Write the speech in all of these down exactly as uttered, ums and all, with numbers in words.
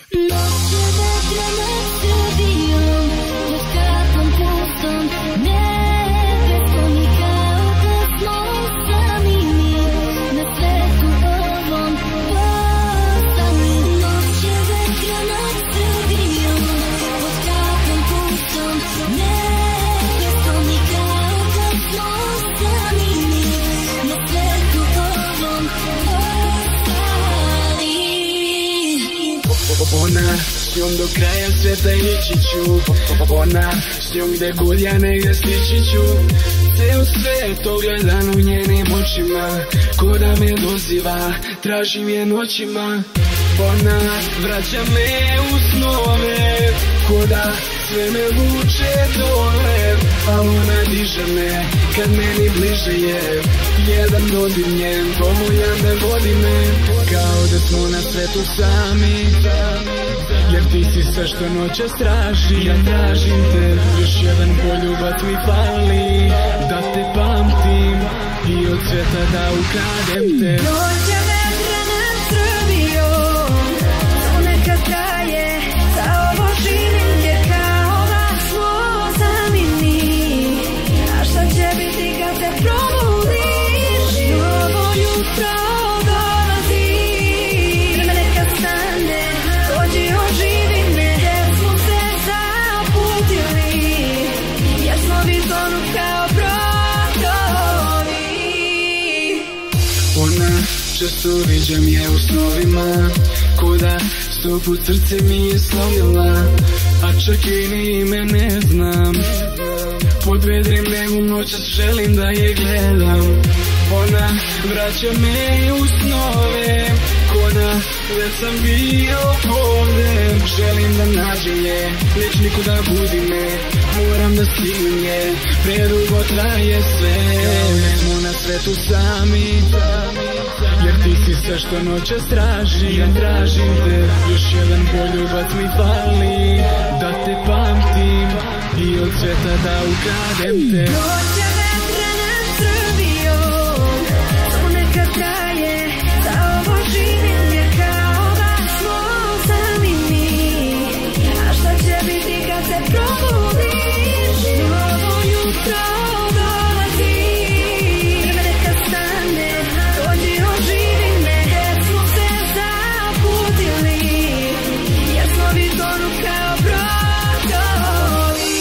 Ona, s njom do kraja sveta ići ću. Ona, s njom gde god ja negde stići ću. Ceo svet ogledan u njenim očima, ko da me doziva, tražim je noćima. Ona vraća me u snove, ko da sve me vuče dole. A ona diže me kad meni bliže je, jedan dodir njen dovoljan da vodi me. Kao da smo na svetu sami, jer ti si sve što noćas traži. Ja tražim te, još jedan poljubac mi fali, da te pamtim i od sveta da ukradem te. Dođe vetra nad Srbijom, to neka traje, za ovo živim jer kao da smo sami mi. A šta će biti kad se probudiš, novo jutro dolazi. Vreme neka stane, dođi oživi me, jer smo se zaputili, jer smo vizonu kao brodovi. Ona, često viđam je u snovima, ko da sto put srce mi je slomila, a čak i ni ime ne znam. Pod vedrim nebom noćas želim da je gledam. Ona vraća me u snove, ko da već sam bio ovde. Želim da nađem je, neć niko da budi me, moram da stignem je, predugo traje sve. Smo na svetu sami, jer ti si sve što noćas traži. Ja tražim te, još jedan poljubac mi fali, da te pamtim i od sveta da ukradem te. Dođe vetra nad Srbijom, to neka traje, za ovo živim jer kao da smo sami mi. A šta će biti kad se probudiš, novo jutro dolazi. Vreme neka stane, dođi oživi me, jer smo se zaputili, jer smo vizonu kao brodovi.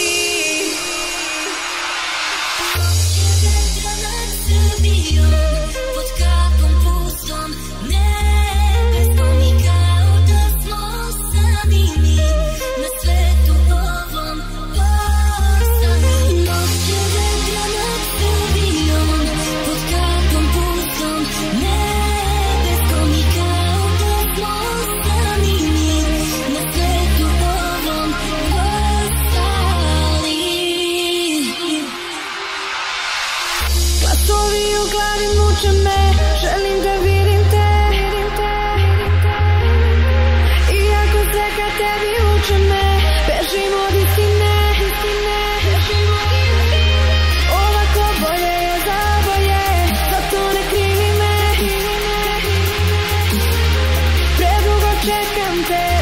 Pod kapom pustom, nebeskom i kao da smo sami mi na svetu ovom postali. Noće vetra nad Srbijom, pod kapom pustom, nebeskom i kao da smo sami mi na svetu ovom postali. Glasovi u glavi muče me, želim da vidim te. Iako sve ka tebi uče me, bežim od istine. Ovako bolje je za oboje, zato ne krivi me. Predugo čekam te.